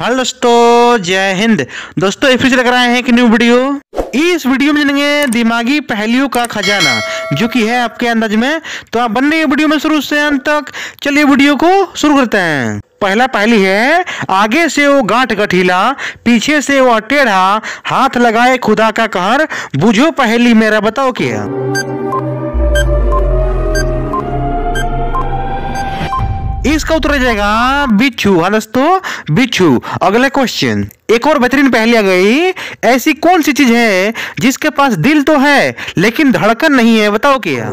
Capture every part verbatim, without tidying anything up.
Hello दोस्तों, जय हिंद। दोस्तों फिर से लग रहा है एक न्यू वीडियो। इस वीडियो में जानेंगे दिमागी पहेलियों का खजाना जो कि है आपके अंदाज में। तो आप बन रही है वीडियो में शुरू से अंत तक। चलिए वीडियो को शुरू करते हैं। पहला पहेली है, आगे से वो गांठ गठीला, पीछे से वो टेढ़ा, हाथ लगाए खुदा का कहर, बुझो पहेली मेरा बताओ क्या। इसका उत्तर हो जाएगा बिच्छू। हाँ दोस्तों, बिच्छू। अगला क्वेश्चन, एक और बेहतरीन पहेली आ गई। ऐसी कौन सी चीज है जिसके पास दिल तो है लेकिन धड़कन नहीं है, बताओ क्या।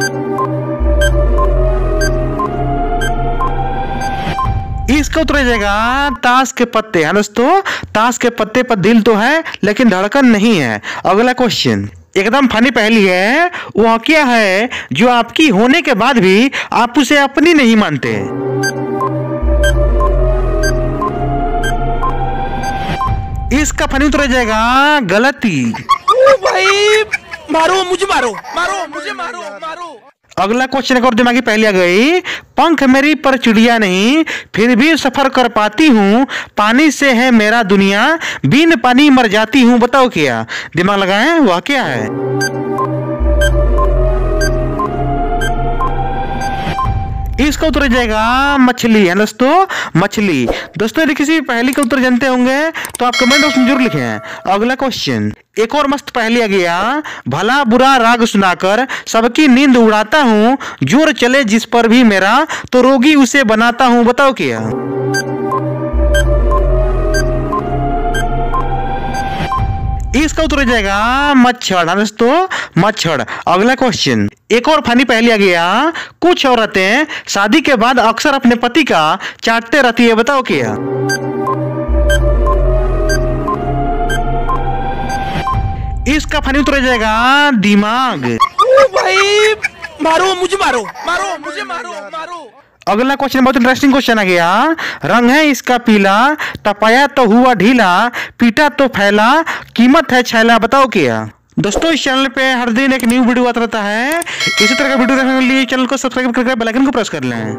इसका उत्तर हो जाएगा ताश के पत्ते। हाँ दोस्तों, ताश के पत्ते पर दिल तो है लेकिन धड़कन नहीं है। अगला क्वेश्चन, एकदम फनी पहेली है। वह क्या है जो आपकी होने के बाद भी आप उसे अपनी नहीं मानते। इसका फनी उत्तर हो जाएगा गलती। ओ भाई, मारो मुझे, मारो मारो मुझे, मारो मारो। अगला क्वेश्चन एक और दिमागी पहेली आ गई। पंख मेरी पर चिड़िया नहीं, फिर भी सफर कर पाती हूँ, पानी से है मेरा दुनिया, बिन पानी मर जाती हूँ, बताओ क्या। दिमाग लगाएं, वह क्या है। इसका उत्तर जाएगा मछली। है दोस्तों, मछली। दोस्तों यदि किसी पहेली का उत्तर जानते होंगे तो आप कमेंट बॉक्स में जरूर लिखें। अगला क्वेश्चन, एक और मस्त पहेली आ गया। भला बुरा राग सुनाकर सबकी नींद उड़ाता हूँ, जोर चले जिस पर भी मेरा तो रोगी उसे बनाता हूँ, बताओ क्या। इसका उत्तर हो जाएगा मच्छर। हाँ दोस्तों, मच्छर। अगला क्वेश्चन, एक और फनी पहेली आ गया। कुछ औरतें शादी के बाद अक्सर अपने पति का चाटते रहती है, बताओ क्या। इसका फनी उत्तर हो जाएगा दिमाग। ओ भाई, मारो मुझे, मारो मारो मुझे, मारो मारो। अगला क्वेश्चन बहुत इंटरेस्टिंग क्वेश्चन आ गया। रंग है इसका पीला, तपाया तो हुआ ढीला, पीटा तो फैला, कीमत है छैला, बताओ क्या। दोस्तों इस चैनल पे हर दिन एक न्यू वीडियो आता रहता है। इसी तरह का वीडियो देखने के लिए चैनल को सब्सक्राइब करके बेल आइकन को प्रेस कर लें।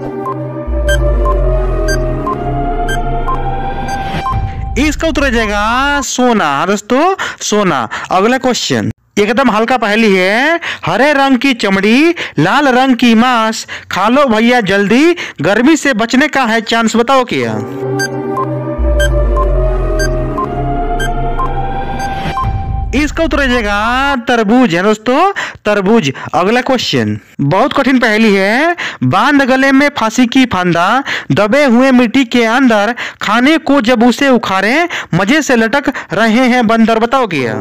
इसका उत्तर हो जाएगा सोना। दोस्तों, सोना। अगला क्वेश्चन, एकदम हल्का पहेली है। हरे रंग की चमड़ी, लाल रंग की मांस, खा लो भैया जल्दी, गर्मी से बचने का है चांस, बताओ क्या। इसका उत्तर हो जाएगा तरबूज। है दोस्तों, तरबूज। अगला क्वेश्चन, बहुत कठिन पहेली है। बांध गले में फांसी की फांदा, दबे हुए मिट्टी के अंदर, खाने को जब उसे उखाड़े मजे से लटक रहे हैं बंदर, बताओ क्या।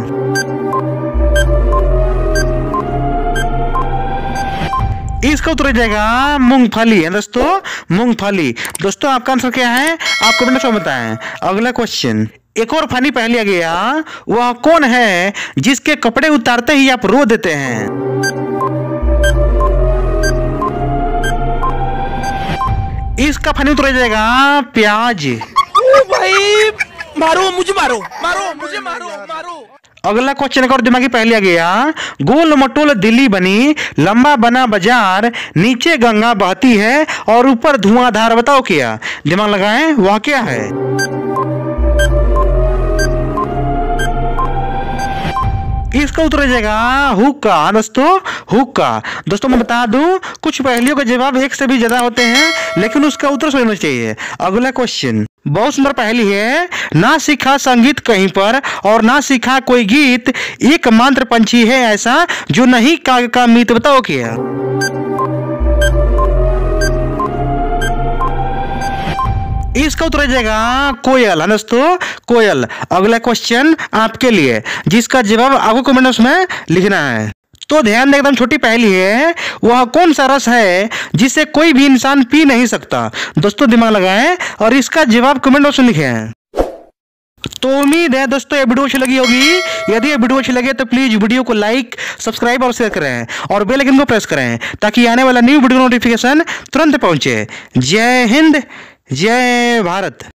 इसका उत्तर हो जाएगा मूंगफली। है दोस्तों, मूंगफली। दोस्तों आपका आंसर क्या है आप कमेंट में बताएं। अगला क्वेश्चन, एक और फनी पहेली आ गया। वह कौन है जिसके कपड़े उतारते ही आप रो देते हैं। इसका फनी उत्तर हो जाएगा प्याज। ओ भाई, मारो मुझे, मारो मारो मुझे, मारो मारो। अगला क्वेश्चन एक और दिमागी पहेली आ गया। गोल मटोल दिल्ली बनी, लंबा बना बाजार, नीचे गंगा बहती है और ऊपर धुआंधार, बताओ क्या। दिमाग लगाएं, वह क्या है। इसका उत्तर हो जाएगा हुक्का। दोस्तों, हुक्का। दोस्तों मैं बता दूं, कुछ पहेलियों का जवाब एक से भी ज्यादा होते हैं लेकिन उसका उत्तर सोचना चाहिए। अगला क्वेश्चन, बहुत सुंदर पहेली है। ना सीखा संगीत कहीं पर और ना सीखा कोई गीत, एक मंत्र पंछी है ऐसा जो नहीं काग का मीत, बताओ क्या। इसका उत्तर हो जाएगा कोयल। दोस्तों, कोयल। अगला क्वेश्चन आपके लिए जिसका जवाब आपको कमेंट्स में लिखना है। तो ध्यान दें, एकदम छोटी पहेली है। वह कौन सा रस है जिसे कोई भी इंसान पी नहीं सकता। दोस्तों दिमाग लगाएं और इसका जवाब कमेंट बॉक्स में लिखें। तो उम्मीद है दोस्तों ये वीडियो अच्छी लगी होगी। यदि ये वीडियो अच्छी लगे तो प्लीज वीडियो को लाइक, सब्सक्राइब और शेयर करें और बेल आइकन को प्रेस करें ताकि आने वाला न्यू वीडियो नोटिफिकेशन तुरंत पहुंचे। जय हिंद, जय भारत।